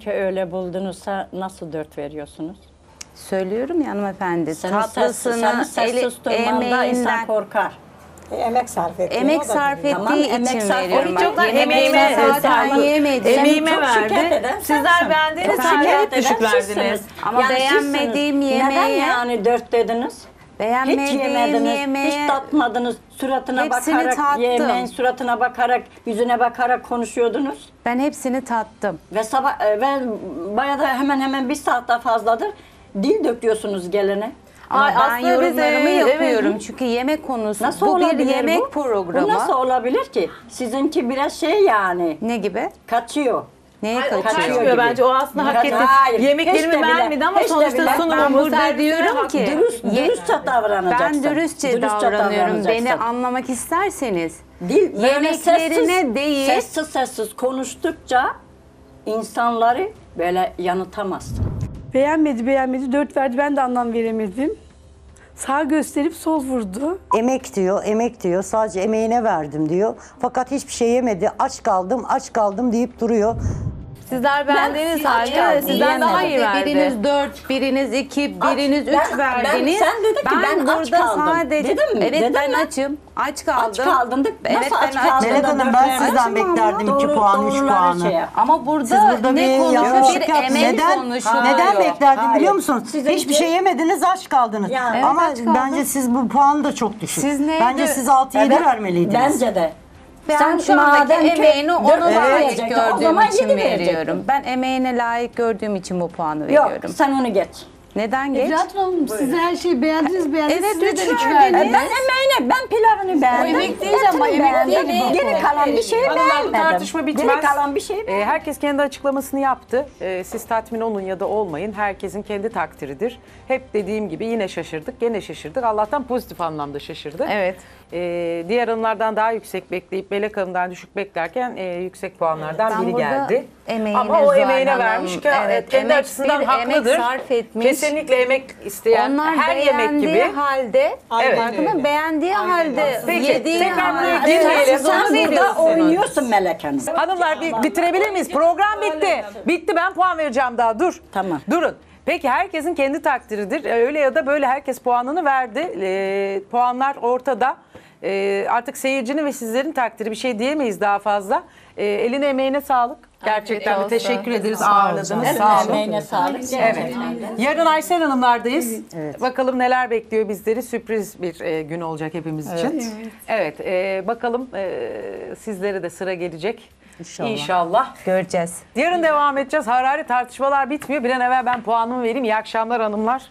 ki öyle buldunuzsa nasıl 4 veriyorsunuz? Söylüyorum ya hanımefendi. Senin Tatlısını, sessiz durmanda insan korkar. Emek sarf ettiği. emek o da sarf biliyor. ettiği Tamam, emek için sarf veriyorum. ediyor. Bak, Emeğime yemeğimi zaten sarf- yemedim. Emeğime Çok şikayet verdi. eden Sizler sensin. beğendiğiniz Çok halde şikayet hep düşük eden verdiniz. sizsiniz. Ama Yani beğenmediğim sizsiniz. Neden yemeğe- yani 4 dediniz? Hiç Beğenmediğim yemediniz, yemeğe hiç tatmadınız. Suratına hepsini bakarak, tattım. yemeğin suratına bakarak, yüzüne bakarak konuşuyordunuz. ben hepsini tattım. Ve sabah ve bayağı da hemen bir saatten fazladır dil döküyorsunuz geline. Ama Ay, ben aslında biz, yorumlarımı evet. yapıyorum. Çünkü yemek konusu. Nasıl bu olabilir bir yemek bu? programı. Bu nasıl olabilir ki? Sizinki biraz şey yani, Ne gibi? kaçıyor. Neye Ay, o kaçıyor? kaçmıyor gibi. bence. O aslında hak etti. Hayır, Yemeklerimi hiç de bile, beğenmedi ama hiç de sonuçta bile. sunumumu Ben burada servisine diyorum hak- ki Dürüstçe davranacaksın. ben dürüstçe davranıyorum. Beni anlamak isterseniz. Dil böyle Yemeklerine sessiz, değil. sessiz konuştukça insanları böyle yanıltamazsın. Beğenmedi 4 verdi, ben de anlam veremedim. Sağ gösterip sol vurdu. Emek diyor. Sadece emeğine verdim diyor. Fakat hiçbir şey yemedi. Aç kaldım deyip duruyor. Sizler beğendiğiniz halde kaldım, sizden daha iyi verdi. Biriniz 4, biriniz 2, biriniz 3 verdiniz. sen dedin ki ben aç burada kaldım. sadece Dedin mi? evet Dedin ben mi? açım. Aç kaldım. Aç kaldın da Evet nasıl ben aç kaldın? Melek Hanım, Dört ben vermedin. sizden beklerdim 2 puan, 3 Doğruları puanı. şey yap. Ama burada Siz burada ne bir konuşuyor? yanlışlık Bir yaptınız. emek Neden? konuşuluyor. Neden beklerdim Hayır. biliyor musunuz? Sizinki- Hiçbir şey yemediniz, aç kaldınız. Yani. Ama Evet, aç kaldım. bence siz bu puan da çok düşük. Siz neydi? Bence siz 6-7 Evet, vermeliydiniz. Bence de. Ben şu andaki madem ki emeğini dört ona layık verecektin, o gördüğüm zaman için yedi verecektin. veriyorum. Ben emeğine layık gördüğüm için bu puanı Yok, veriyorum. sen onu geç. Neden geç? Fiyat Hanım siz her şeyi beğendiniz. Evet, Size de üç 3 verdiniz. verdiniz. Ben emeğine, ben pilavını beğendim. yemek değil ama, etini yemek beğendim. değil bu. Geri kalan bir şey Hanımlar, bu beğenmedim. tartışma bitmez. Geri kalan bir şey beğenmedim. Herkes kendi açıklamasını yaptı. Siz tatmin olun ya da olmayın. Herkesin kendi takdiridir. Hep dediğim gibi yine şaşırdık, gene şaşırdık. Allah'tan pozitif anlamda şaşırdık. Evet. Diğer hanımlardan daha yüksek bekleyip Melek Hanım'dan düşük beklerken yüksek puanlardan Ben biri burada geldi. emeğine Ama o Zuhal emeğine Hanım, vermiş ki evet, kendi emek açısından bir emek haklıdır. sarf etmiş. Kesinlikle emek isteyen Onlar her yemek beğendiği gibi. halde, Evet. farkında beğendiği halde, Peki, yediği tekrar buraya halde. girmeyelim. Siz onu Sen burada veriyorsunuz. oynuyorsun Melek Hanım. Hanımlar bitirebilir miyiz? Program bitti. Bitti, ben puan vereceğim daha. Dur. Tamam. Durun. Peki herkesin kendi takdiridir. Öyle ya da böyle herkes puanını verdi. Puanlar ortada. Artık seyircinin ve sizlerin takdiri, bir şey diyemeyiz daha fazla. Eline emeğine sağlık. Gerçekten de olsun. teşekkür ederiz, ağırladınız. Evet, Sağ olun. emeğine sağlık. Evet. Yarın Aysel Hanımlardayız. Bakalım neler bekliyor bizleri. Sürpriz bir gün olacak hepimiz için. Evet. Bakalım sizlere de sıra gelecek. İnşallah. Göreceğiz. Yarın devam edeceğiz. Harari tartışmalar bitmiyor. Bir an evvel ben puanımı vereyim. İyi akşamlar hanımlar.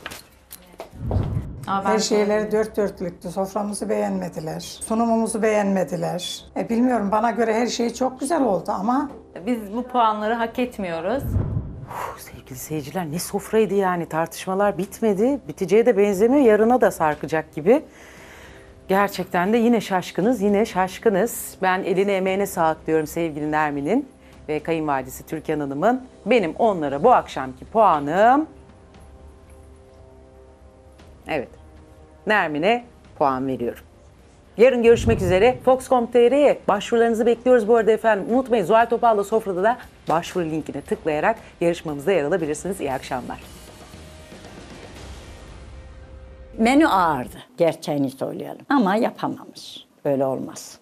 Her şeyleri dört dörtlüktü. Soframızı beğenmediler. Sunumumuzu beğenmediler. Bilmiyorum, bana göre her şey çok güzel oldu ama Biz bu puanları hak etmiyoruz. Sevgili seyirciler, ne sofraydı yani. Tartışmalar bitmedi. Biteceğe de benzemiyor. Yarına da sarkacak gibi. Gerçekten de yine şaşkınız. Ben eline emeğine sağlık diyorum sevgili Nermin'in ve kayınvalidesi Türkan Hanım'ın. Benim onlara bu akşamki puanım... Evet, Nermin'e puan veriyorum. Yarın görüşmek üzere. Fox.com.tr'ye başvurularınızı bekliyoruz bu arada efendim. Unutmayın, Zuhal Topal'la Sofra'da da başvuru linkine tıklayarak yarışmamızda yer alabilirsiniz. İyi akşamlar. Menü ağırdı, gerçeğini söyleyelim. Ama yapamamış. Öyle olmaz.